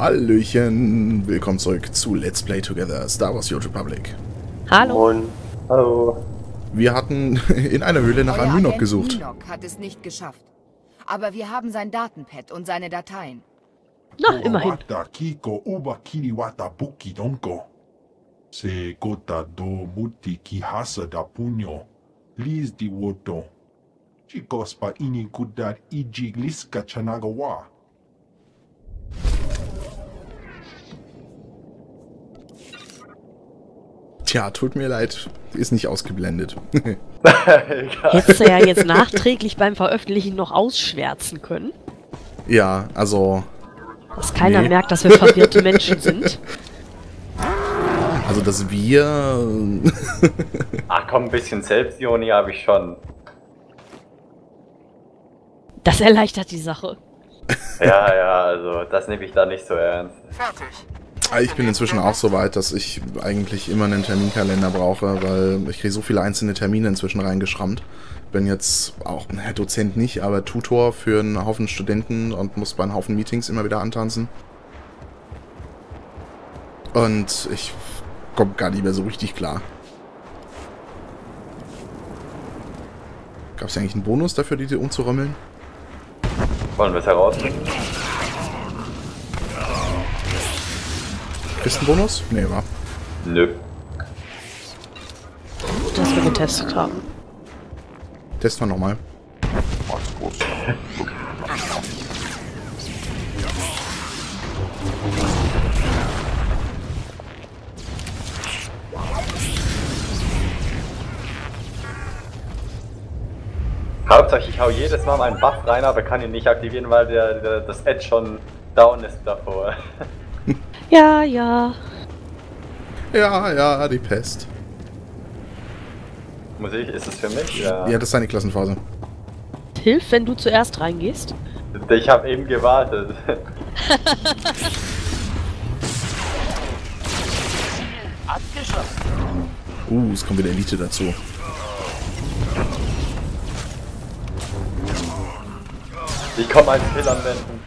Hallöchen, willkommen zurück zu Let's Play Together Star Wars: The Old Republic. Hallo. Moin. Hallo. Wir hatten in einer Höhle nach einem Mynok gesucht. Mynok hat es nicht geschafft. Aber wir haben sein Datenpad und seine Dateien. Na, immerhin. Kiko uba kiriwata buki donko. Se gota do muti ki hasa da punyo. Liz di woto. Chicos pa ini kudat iji liska chanagawa. Tja, tut mir leid, ist nicht ausgeblendet. Hättest du ja jetzt nachträglich beim Veröffentlichen noch ausschwärzen können. Ja, also... Dass keiner merkt, dass wir verwirrte Menschen sind. Also, dass wir... Ach komm, ein bisschen Selbstironie habe ich schon. Das erleichtert die Sache. Ja, also das nehme ich da nicht so ernst. Ich bin inzwischen auch so weit, dass ich eigentlich immer einen Terminkalender brauche, weil ich kriege so viele einzelne Termine inzwischen reingeschrammt. Bin jetzt auch, naja, Dozent nicht, aber Tutor für einen Haufen Studenten und muss bei einem Haufen Meetings immer wieder antanzen. Und ich komme gar nicht mehr so richtig klar. Gab es eigentlich einen Bonus dafür, die umzurömmeln? Wollen wir es herausfinden? Ist ein Bonus? Nee, war. Nö. Dass wir getestet haben. Testen wir nochmal. Hauptsache ich hau jedes Mal meinen Buff rein, aber kann ihn nicht aktivieren, weil das Edge schon down ist davor. Ja, ja. Ja, die Pest. Musik, ist es für mich? Ja. Ja, das ist seine Klassenphase. Hilf, wenn du zuerst reingehst. Ich habe eben gewartet. Es kommt wieder Elite dazu. Ich komme einen Skill anwenden.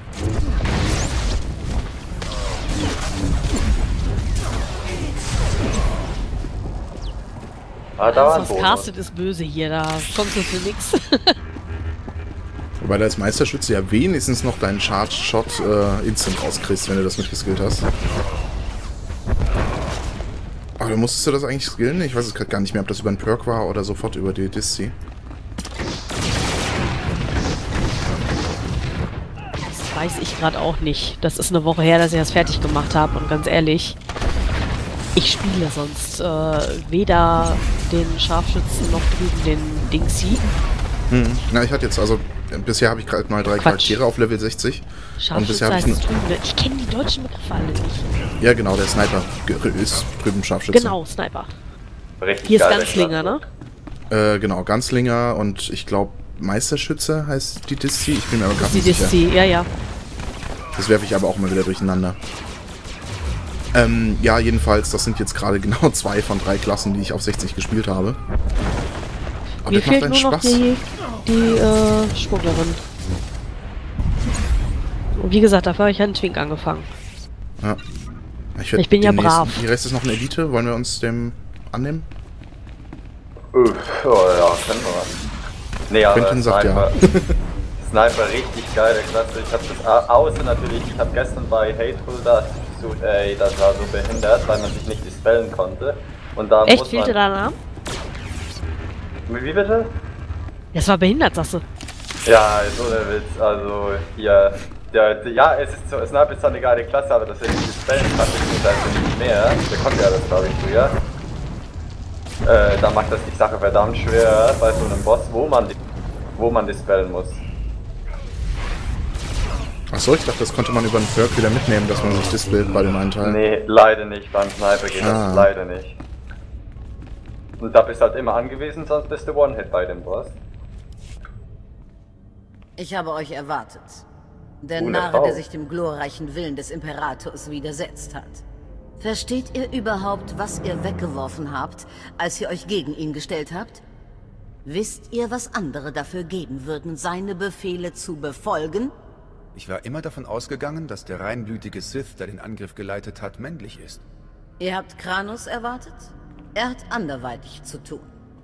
Ah, da war ein Das Bonus. Castet ist böse hier, da kommst du für nix. Wobei du als Meisterschütze ja wenigstens noch deinen Charge Shot instant rauskriegst, wenn du das mitgeskillt hast. Aber musstest du das eigentlich skillen? Ich weiß es gerade gar nicht mehr, ob das über einen Perk war oder sofort über die Diszi. Das weiß ich gerade auch nicht. Das ist eine Woche her, dass ich das fertig gemacht habe. Und ganz ehrlich, ich spiele sonst weder den Scharfschützen noch drüben den Dingsy. Na, ich hatte jetzt, also bisher habe ich gerade mal 3 Charaktere auf Level 60. Und bisher habe ich ich kenne die deutschen Begriffe alle nicht. Ja, genau, der Sniper ist drüben Scharfschütze. Genau, Sniper. Richtig Hier ist geile Ganzlinger, Klasse. ne? Genau, Ganzlinger und ich glaube Meisterschütze heißt die Diszi. Ich bin mir aber Das gerade ist die nicht sicher. Diszi, ja. Das werfe ich aber auch mal wieder durcheinander. Ja, jedenfalls, das sind jetzt gerade genau 2 von 3 Klassen, die ich auf 60 gespielt habe. Aber Mir das macht fehlt einen nur noch Spaß. die Schmugglerin. Und wie gesagt, dafür habe ich einen Twink angefangen. Ja. Ich bin ja brav. Die Rest ist noch eine Elite. Wollen wir uns dem annehmen? Oh ja, können wir. Nee, aber Quentin sagt ja. Sniper richtig geile Klasse. Ich habe das außer natürlich, ich habe gestern bei Hateful das war so behindert, weil man sich nicht dispellen konnte. Und da Echt? muss Fehlte da ein Arm? Wie bitte? Das war behindert, sagst du. Ja, so der Witz, also hier. Ja, es ist so, Sniper ist zwar eine geile Klasse, aber dass er nicht dispellen kann, beziehungsweise nicht mehr. Der konnte ja das, glaube ich, früher. Da macht das die Sache verdammt schwer bei so einem Boss, wo man dispellen muss. Achso, ich dachte, das konnte man über einen Perk wieder mitnehmen, dass man sich displayt bei dem einen Teil. Nee, leider nicht, beim Sniper geht das leider nicht. Und da bist du halt immer angewiesen, sonst bist du One-Hit bei dem Boss. Ich habe euch erwartet. Der Ohne Narr, Frau. der sich dem glorreichen Willen des Imperators widersetzt hat. Versteht ihr überhaupt, was ihr weggeworfen habt, als ihr euch gegen ihn gestellt habt? Wisst ihr, was andere dafür geben würden, seine Befehle zu befolgen? Ich war immer davon ausgegangen, dass der reinblütige Sith, der den Angriff geleitet hat, männlich ist. Ihr habt Kranos erwartet? Er hat anderweitig zu tun.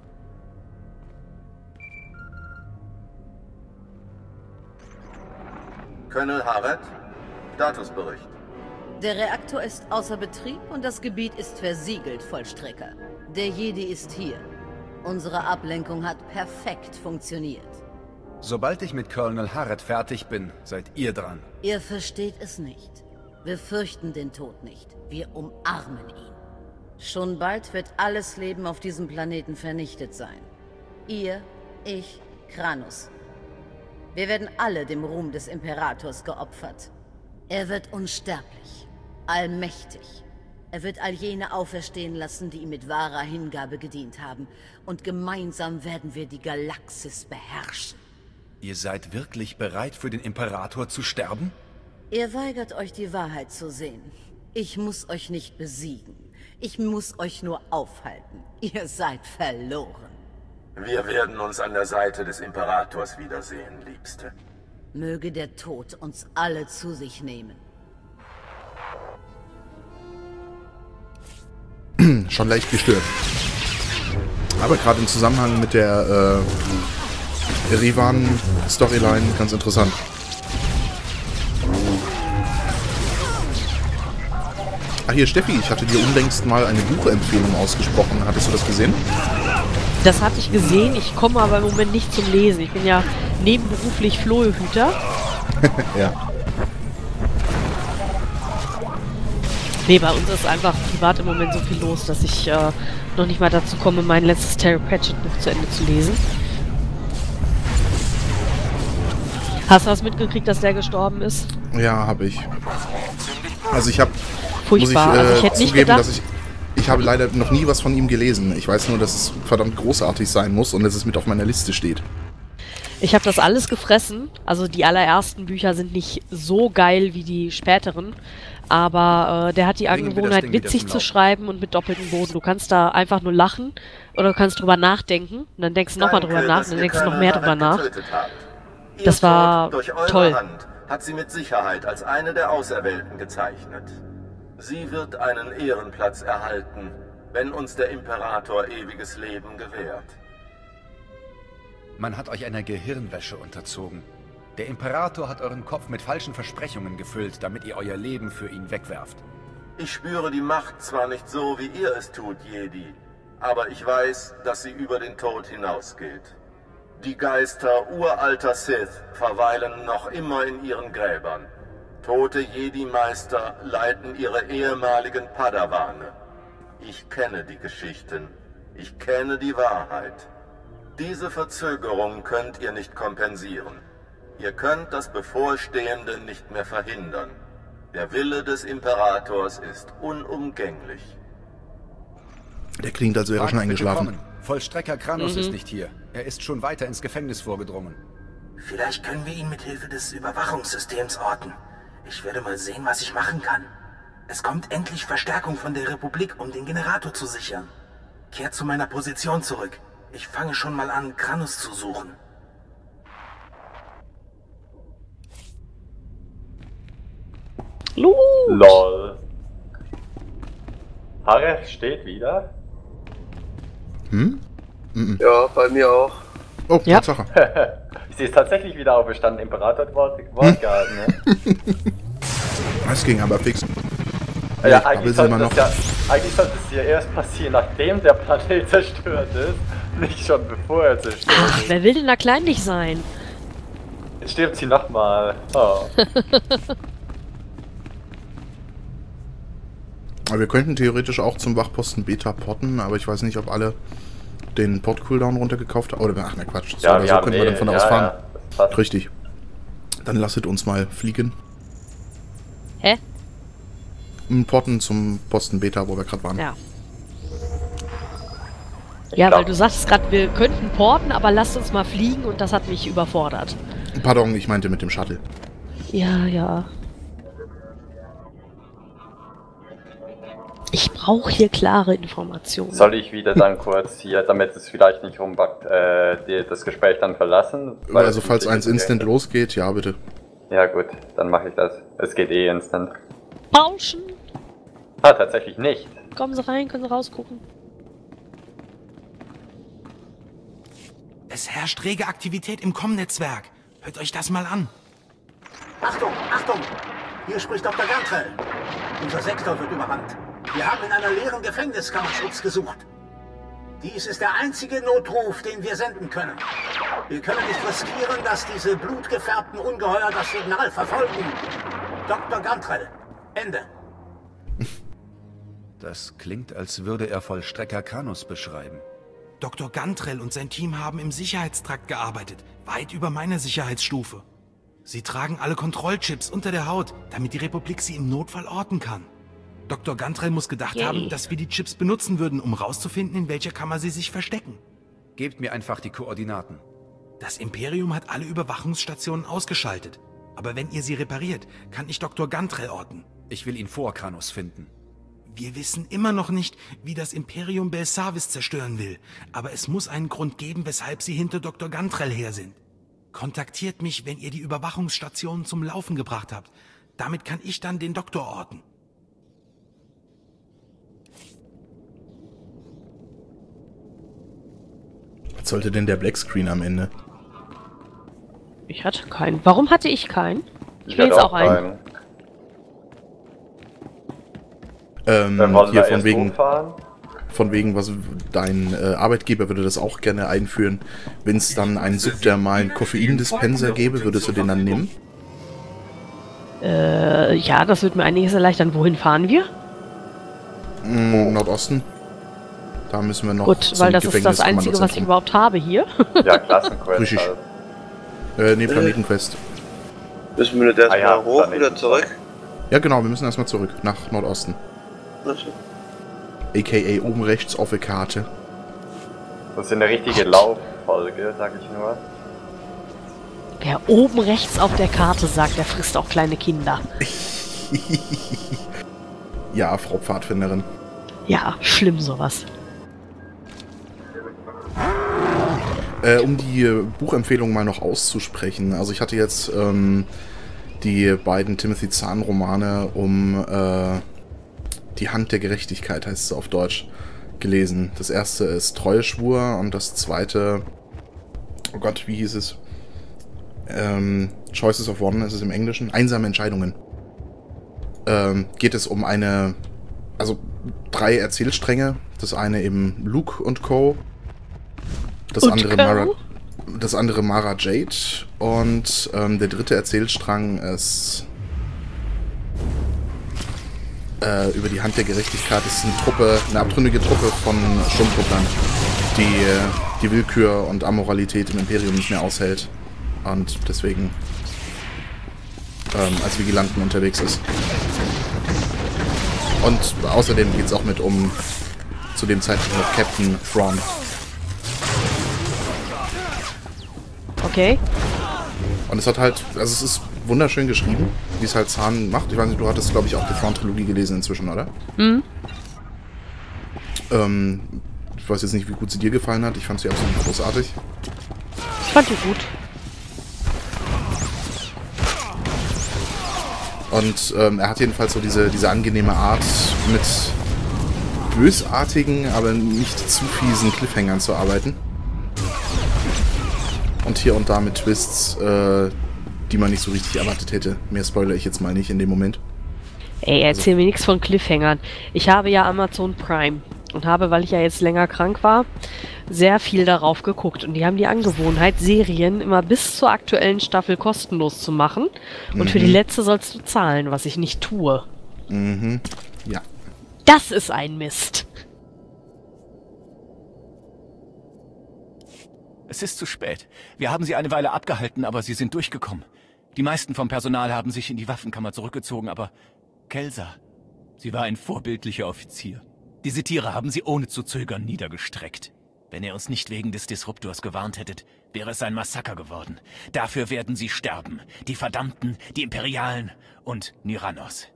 Colonel Harrod, Statusbericht. Der Reaktor ist außer Betrieb und das Gebiet ist versiegelt, Vollstrecker. Der Jedi ist hier. Unsere Ablenkung hat perfekt funktioniert. Sobald ich mit Colonel Harrod fertig bin, seid ihr dran. Ihr versteht es nicht. Wir fürchten den Tod nicht. Wir umarmen ihn. Schon bald wird alles Leben auf diesem Planeten vernichtet sein. Ihr, ich, Kranos. Wir werden alle dem Ruhm des Imperators geopfert. Er wird unsterblich, allmächtig. Er wird all jene auferstehen lassen, die ihm mit wahrer Hingabe gedient haben. Und gemeinsam werden wir die Galaxis beherrschen. Ihr seid wirklich bereit, für den Imperator zu sterben? Ihr weigert euch, die Wahrheit zu sehen. Ich muss euch nicht besiegen. Ich muss euch nur aufhalten. Ihr seid verloren. Wir werden uns an der Seite des Imperators wiedersehen, Liebste. Möge der Tod uns alle zu sich nehmen. Schon leicht gestört. Aber gerade im Zusammenhang mit der Rivan-Storyline ganz interessant. Ah, hier Steffi, ich hatte dir unlängst mal eine Buchempfehlung ausgesprochen. Hattest du das gesehen? Das hatte ich gesehen, ich komme aber im Moment nicht zum Lesen. Ich bin ja nebenberuflich Flohhüter. Ja. Nee, bei uns ist einfach privat im Moment so viel los, dass ich noch nicht mal dazu komme, mein letztes Terry Pratchett Buch zu Ende zu lesen. Hast du was mitgekriegt, dass der gestorben ist? Ja, habe ich. Also ich habe, Furchtbar. muss ich, Also ich hätte nicht zugeben, gedacht, dass ich habe leider noch nie was von ihm gelesen. Ich weiß nur, dass es verdammt großartig sein muss und dass es mit auf meiner Liste steht. ich habe das alles gefressen. Also die allerersten Bücher sind nicht so geil wie die späteren. Aber der hat die Bringen wir das Angewohnheit, Ding wieder witzig zum zu Laufen. schreiben und mit doppeltem Boden. Du kannst da einfach nur lachen oder du kannst drüber nachdenken. Und dann denkst du nochmal drüber Danke, nach dass und dann ihr denkst du noch Colonel mehr drüber Harrod nach. getötet habt. Ihr Das war Tod durch eure toll. Hand hat sie mit Sicherheit als eine der Auserwählten gezeichnet. Sie wird einen Ehrenplatz erhalten, wenn uns der Imperator ewiges Leben gewährt. Man hat euch einer Gehirnwäsche unterzogen. Der Imperator hat euren Kopf mit falschen Versprechungen gefüllt, damit ihr euer Leben für ihn wegwerft. Ich spüre die Macht zwar nicht so, wie ihr es tut, Jedi, aber ich weiß, dass sie über den Tod hinausgeht. Die Geister uralter Sith verweilen noch immer in ihren Gräbern. Tote Jedi-Meister leiten ihre ehemaligen Padawane. Ich kenne die Geschichten. Ich kenne die Wahrheit. Diese Verzögerung könnt ihr nicht kompensieren. Ihr könnt das Bevorstehende nicht mehr verhindern. Der Wille des Imperators ist unumgänglich. Der klingt, als wäre er schon Fragt, bitte eingeschlafen. kommen. Vollstrecker Kranos ist nicht hier. Er ist schon weiter ins Gefängnis vorgedrungen. Vielleicht können wir ihn mit Hilfe des Überwachungssystems orten. Ich werde mal sehen, was ich machen kann. Es kommt endlich Verstärkung von der Republik, um den Generator zu sichern. Kehrt zu meiner Position zurück. Ich fange schon mal an, Kranos zu suchen. LOL. Harrod steht wieder. Ja, bei mir auch. Oh, Ja. Tatsache. Sie ist tatsächlich wieder auferstanden. Imperator hat Wort gehalten, ne? Das ging aber fix. Ja, ich eigentlich brabbel sollte, eigentlich sollte es ja erst passieren, nachdem der Planet zerstört ist. Nicht schon bevor er zerstört Ach, ist. wer will denn da kleinlich sein? Jetzt stirbt sie nochmal. Oh. Aber wir könnten theoretisch auch zum Wachposten Beta potten, aber ich weiß nicht, ob alle den Pod-Cooldown runtergekauft haben. Oder, ach ne, Quatsch. So oder so haben können wir dann von da aus fahren. das passt. Richtig. Dann lasset uns mal fliegen. Hä? Potten zum Posten Beta, wo wir gerade waren. Ja. Ja, weil du sagst gerade, wir könnten porten, aber lasst uns mal fliegen und das hat mich überfordert. Pardon, ich meinte mit dem Shuttle. Ja, ja. Ich brauche hier klare Informationen. Soll ich wieder dann kurz hier, damit es vielleicht nicht rumbackt, das Gespräch dann verlassen? Also falls eins instant losgeht, ja bitte. Ja gut, dann mache ich das. Es geht eh instant. Pauschen! Ah, tatsächlich nicht. Kommen Sie rein, können Sie rausgucken. Es herrscht rege Aktivität im COM-Netzwerk. Hört euch das mal an. Achtung, Achtung! Hier spricht Dr. Gantrell. Unser Sektor wird überrannt. Wir haben in einer leeren Gefängniskammer Schutz gesucht. Dies ist der einzige Notruf, den wir senden können. Wir können nicht riskieren, dass diese blutgefärbten Ungeheuer das Signal verfolgen. Dr. Gantrell, Ende. Das klingt, als würde er Vollstrecker Canus beschreiben. Dr. Gantrell und sein Team haben im Sicherheitstrakt gearbeitet, weit über meiner Sicherheitsstufe. Sie tragen alle Kontrollchips unter der Haut, damit die Republik sie im Notfall orten kann. Dr. Gantrell muss gedacht haben, dass wir die Chips benutzen würden, um rauszufinden, in welcher Kammer sie sich verstecken. Gebt mir einfach die Koordinaten. Das Imperium hat alle Überwachungsstationen ausgeschaltet. Aber wenn ihr sie repariert, kann ich Dr. Gantrell orten. Ich will ihn vor Canus finden. Wir wissen immer noch nicht, wie das Imperium Belsavis zerstören will. Aber es muss einen Grund geben, weshalb sie hinter Dr. Gantrell her sind. Kontaktiert mich, wenn ihr die Überwachungsstationen zum Laufen gebracht habt. Damit kann ich dann den Doktor orten. Was sollte denn der Blackscreen am Ende? Ich hatte keinen. Warum hatte ich keinen? Ich will jetzt auch einen. Hier von wegen, was dein Arbeitgeber würde das auch gerne einführen. Wenn es dann einen subdermalen Koffeindispenser gäbe, würdest du den dann nehmen? Ja, das wird mir einiges erleichtern. Wohin fahren wir? Nordosten. Da müssen wir noch. Gut, weil das ist das Einzige, was ich überhaupt habe hier. Ja, Klassenquest. Richtig. Nee, Planetenquest. Müssen wir nicht erstmal hoch, wieder zurück? Ja, genau, wir müssen erstmal zurück, nach Nordosten. A.k.a. oben rechts auf der Karte. Das ist eine richtige Lauffolge, sag ich nur. Wer oben rechts auf der Karte sagt, der frisst auch kleine Kinder. Ja, Frau Pfadfinderin. Ja, schlimm sowas. Um die Buchempfehlung mal noch auszusprechen. Also ich hatte jetzt die beiden Timothy Zahn-Romane Die Hand der Gerechtigkeit, heißt es auf Deutsch, gelesen. Das erste ist Treueschwur und das zweite, oh Gott, wie hieß es? Choices of One ist es im Englischen. Einsame Entscheidungen. Geht es um also 3 Erzählstränge. Das eine eben Luke und Co. Das andere Mara Jade. Und der dritte Erzählstrang ist über die Hand der Gerechtigkeit. Das ist eine abtrünnige Truppe von Sturmtruppern, die Willkür und Amoralität im Imperium nicht mehr aushält und deswegen als Vigilanten unterwegs ist. Und außerdem geht es auch zu dem Zeitpunkt noch Captain Thrawn. Okay. Und es hat halt, also es ist wunderschön geschrieben, wie es halt Zahn macht. Ich weiß nicht, du hattest, glaube ich, auch die Thrawn-Trilogie gelesen inzwischen, oder? Mhm. Ich weiß jetzt nicht, wie gut sie dir gefallen hat. Ich fand sie absolut großartig. Ich fand die gut. Und er hat jedenfalls so diese angenehme Art, mit bösartigen, aber nicht zu fiesen Cliffhangern zu arbeiten. Und hier und da mit Twists, die man nicht so richtig erwartet hätte. Mehr spoilere ich jetzt mal nicht in dem Moment. Ey, erzähl mir nichts von Cliffhangern. Ich habe ja Amazon Prime und habe, weil ich ja jetzt länger krank war, sehr viel darauf geguckt. Und die haben die Angewohnheit, Serien immer bis zur aktuellen Staffel kostenlos zu machen. Und für die letzte sollst du zahlen, was ich nicht tue. Mhm. Ja. Das ist ein Mist. Es ist zu spät. Wir haben sie eine Weile abgehalten, aber sie sind durchgekommen. Die meisten vom Personal haben sich in die Waffenkammer zurückgezogen, aber Kelsa, sie war ein vorbildlicher Offizier. Diese Tiere haben sie ohne zu zögern niedergestreckt. Wenn ihr uns nicht wegen des Disruptors gewarnt hättet, wäre es ein Massaker geworden. Dafür werden sie sterben. Die Verdammten, die Imperialen und Nyrannos.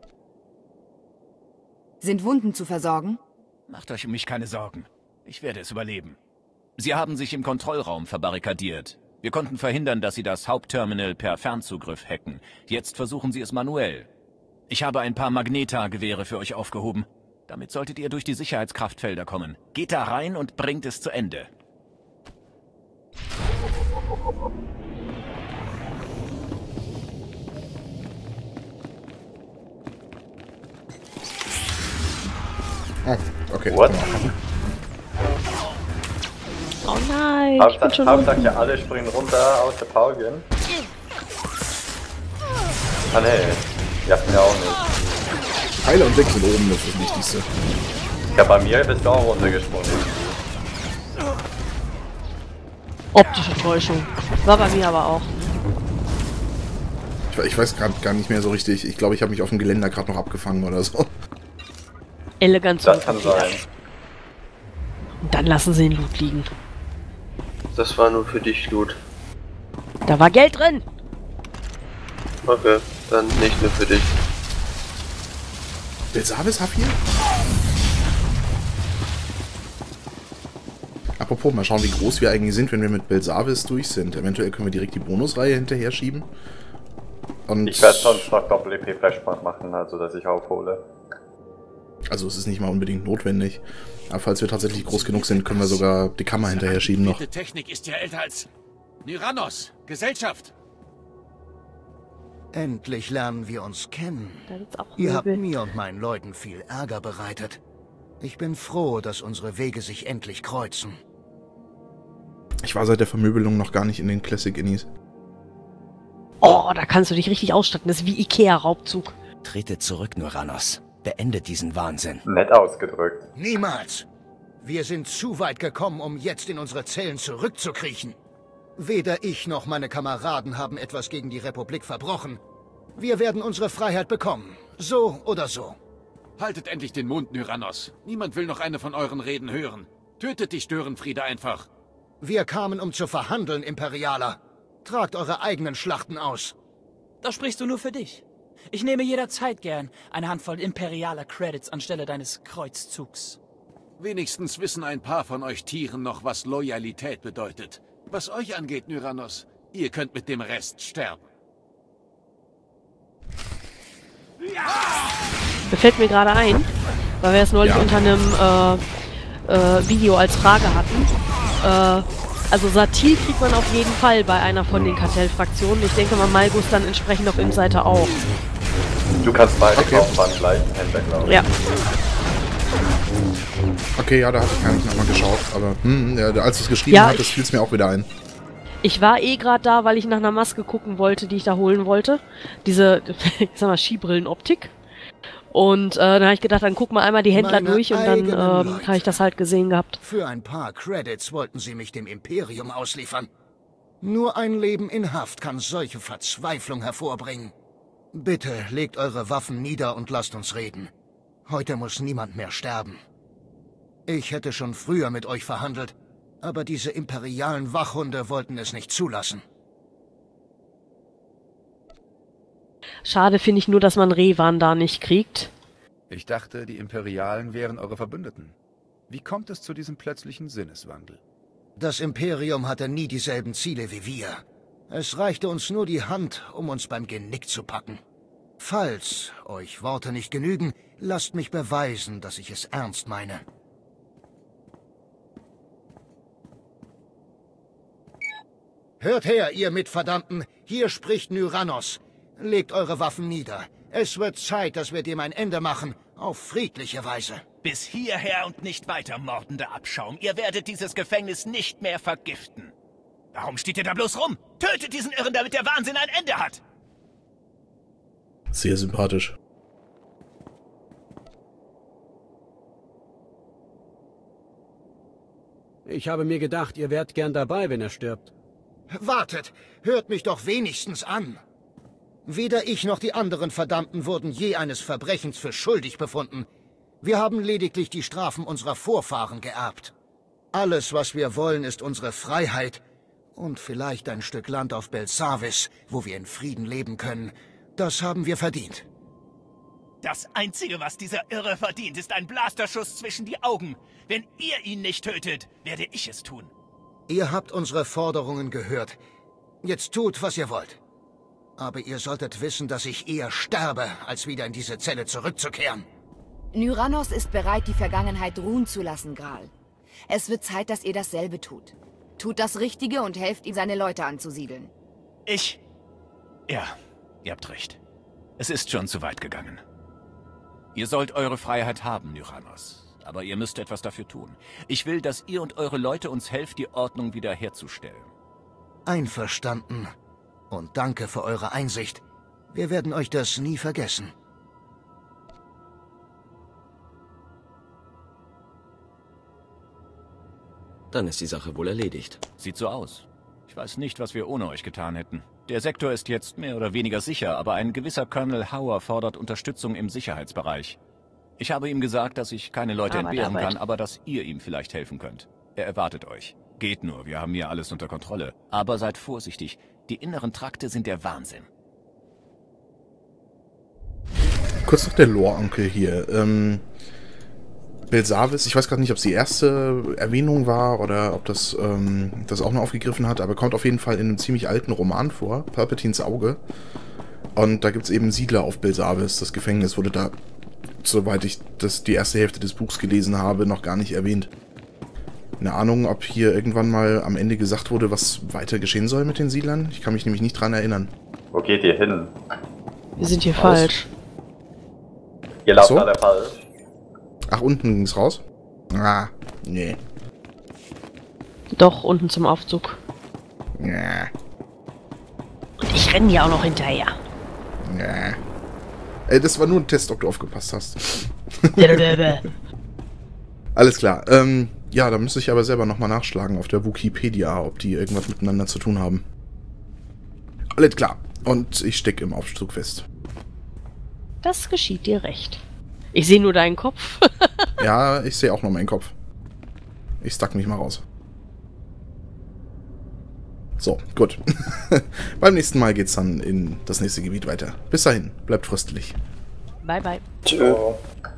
Sind Wunden zu versorgen? Macht euch um mich keine Sorgen. Ich werde es überleben. Sie haben sich im Kontrollraum verbarrikadiert. Wir konnten verhindern, dass sie das Hauptterminal per Fernzugriff hacken. Jetzt versuchen sie es manuell. Ich habe ein paar Magneta-Gewehre für euch aufgehoben. Damit solltet ihr durch die Sicherheitskraftfelder kommen. Geht da rein und bringt es zu Ende. Oh, okay. What? Oh nein, ich bin schon Hauptsache unten. ja, alle springen runter aus der Paugen. Ah ne, ihr habt mir auch nicht. Heiler und weg sind oben, das ist das Wichtigste. Ja, bei mir bist du auch runtergesprungen. Optische Täuschung. War bei mir aber auch. Ich weiß gerade gar nicht mehr so richtig. Ich glaube, ich habe mich auf dem Geländer gerade noch abgefangen oder so. Elegant. Das kann sein. Und dann lassen sie den Loot liegen. Das war nur für dich Loot. Da war Geld drin! Okay, dann nicht nur für dich. Belsavis Hafir? Apropos, mal schauen, wie groß wir eigentlich sind, wenn wir mit Belsavis durch sind. Eventuell können wir direkt die Bonusreihe hinterher schieben. Und Ich werde sonst noch Doppel-EP-Flashband machen, also dass ich aufhole. Also es ist nicht mal unbedingt notwendig. Aber falls wir tatsächlich groß genug sind, können wir sogar die Kammer hinterher schieben noch. Die Technik ist ja älter als Nyrannos. Gesellschaft. Endlich lernen wir uns kennen. Da gibt's auch Ihr habt Möbel. mir und meinen Leuten viel Ärger bereitet. Ich bin froh, dass unsere Wege sich endlich kreuzen. Ich war seit der Vermöbelung noch gar nicht in den Classic Innis. Oh, da kannst du dich richtig ausstatten. Das ist wie Ikea-Raubzug. Trete zurück, Nyrannos. Beendet diesen Wahnsinn. Nett ausgedrückt. Niemals! Wir sind zu weit gekommen, um jetzt in unsere Zellen zurückzukriechen. Weder ich noch meine Kameraden haben etwas gegen die Republik verbrochen. Wir werden unsere Freiheit bekommen. So oder so. Haltet endlich den Mund, Nyrannos. Niemand will noch eine von euren Reden hören. Tötet die Störenfriede einfach. Wir kamen, um zu verhandeln, Imperialer. Tragt eure eigenen Schlachten aus. Da sprichst du nur für dich. Ich nehme jederzeit gern eine Handvoll imperialer Credits anstelle deines Kreuzzugs. Wenigstens wissen ein paar von euch Tieren noch, was Loyalität bedeutet. Was euch angeht, Nyrannos, ihr könnt mit dem Rest sterben. Da fällt mir gerade ein, weil wir es neulich unter einem Video als Frage hatten. Also Satil kriegt man auf jeden Fall bei einer von den Kartellfraktionen. Ich denke mal, Malgus dann entsprechend auf Insider auch. Du kannst beide kaufen beim gleichen Händler, glaube ich. Ja. Okay, ja, da hatte ich gar nicht nochmal geschaut. Aber ja, als du es geschrieben hattest, fiel es mir auch wieder ein. Ich war eh gerade da, weil ich nach einer Maske gucken wollte, die ich da holen wollte. Diese, ich sag mal, Skibrillenoptik. Und dann habe ich gedacht, dann guck mal einmal die Händler durch und dann habe ich das halt gesehen gehabt. Für ein paar Credits wollten sie mich dem Imperium ausliefern. Nur ein Leben in Haft kann solche Verzweiflung hervorbringen. Bitte legt eure Waffen nieder und lasst uns reden. Heute muss niemand mehr sterben. Ich hätte schon früher mit euch verhandelt, aber diese imperialen Wachhunde wollten es nicht zulassen. Schade finde ich nur, dass man Revan da nicht kriegt. Ich dachte, die Imperialen wären eure Verbündeten. Wie kommt es zu diesem plötzlichen Sinneswandel? Das Imperium hatte nie dieselben Ziele wie wir. Es reichte uns nur die Hand, um uns beim Genick zu packen. Falls euch Worte nicht genügen, lasst mich beweisen, dass ich es ernst meine. Hört her, ihr Mitverdammten, hier spricht Nyrannos. Legt eure Waffen nieder. Es wird Zeit, dass wir dem ein Ende machen, auf friedliche Weise. Bis hierher und nicht weiter, mordender Abschaum. Ihr werdet dieses Gefängnis nicht mehr vergiften. Warum steht ihr da bloß rum? Tötet diesen Irren, damit der Wahnsinn ein Ende hat! Sehr sympathisch. Ich habe mir gedacht, ihr wärt gern dabei, wenn er stirbt. Wartet, hört mich doch wenigstens an. Weder ich noch die anderen Verdammten wurden je eines Verbrechens für schuldig befunden. Wir haben lediglich die Strafen unserer Vorfahren geerbt. Alles, was wir wollen, ist unsere Freiheit und vielleicht ein Stück Land auf Belsavis, wo wir in Frieden leben können. Das haben wir verdient. Das Einzige, was dieser Irre verdient, ist ein Blasterschuss zwischen die Augen. Wenn ihr ihn nicht tötet, werde ich es tun. Ihr habt unsere Forderungen gehört. Jetzt tut, was ihr wollt. Aber ihr solltet wissen, dass ich eher sterbe, als wieder in diese Zelle zurückzukehren. Nyrannos ist bereit, die Vergangenheit ruhen zu lassen, Gral. Es wird Zeit, dass ihr dasselbe tut. Tut das Richtige und helft ihm, seine Leute anzusiedeln. Ja, ihr habt recht. Es ist schon zu weit gegangen. Ihr sollt eure Freiheit haben, Nyrannos. Aber ihr müsst etwas dafür tun. Ich will, dass ihr und eure Leute uns helft, die Ordnung wiederherzustellen. Einverstanden. Und danke für eure Einsicht. Wir werden euch das nie vergessen. Dann ist die Sache wohl erledigt. Sieht so aus. Ich weiß nicht, was wir ohne euch getan hätten. Der Sektor ist jetzt mehr oder weniger sicher, aber ein gewisser Colonel Hauer fordert Unterstützung im Sicherheitsbereich. Ich habe ihm gesagt, dass ich keine Leute entbehren kann, aber dass ihr ihm vielleicht helfen könnt. Er erwartet euch. Geht nur, wir haben hier alles unter Kontrolle. Aber seid vorsichtig, die inneren Trakte sind der Wahnsinn. Kurz noch der Lore-Onkel hier. Belsavis, ich weiß gerade nicht, ob es die erste Erwähnung war oder ob das das auch noch aufgegriffen hat, aber kommt auf jeden Fall in einem ziemlich alten Roman vor, Palpatines Auge. Und da gibt es eben Siedler auf Belsavis. Das Gefängnis wurde da, soweit ich die erste Hälfte des Buchs gelesen habe, noch gar nicht erwähnt. Eine Ahnung, ob hier irgendwann mal am Ende gesagt wurde, was weiter geschehen soll mit den Siedlern? Ich kann mich nämlich nicht dran erinnern. Wo geht ihr hin? Wir sind hier falsch. Ihr lauft gerade falsch. Ach, unten ging's raus? Ah, nee. Doch, unten zum Aufzug. Ja. Und ich renne ja auch noch hinterher. Ja. Ey, das war nur ein Test, ob du aufgepasst hast. Alles klar. Ja, da müsste ich aber selber nochmal nachschlagen auf der Wikipedia, ob die irgendwas miteinander zu tun haben. Alles klar. Und ich stecke im Aufzug fest. Das geschieht dir recht. Ich sehe nur deinen Kopf. Ja, ich sehe auch noch meinen Kopf. Ich stack mich mal raus. So, gut. Beim nächsten Mal geht's dann in das nächste Gebiet weiter. Bis dahin, bleibt fröstlich. Bye, bye. Ciao.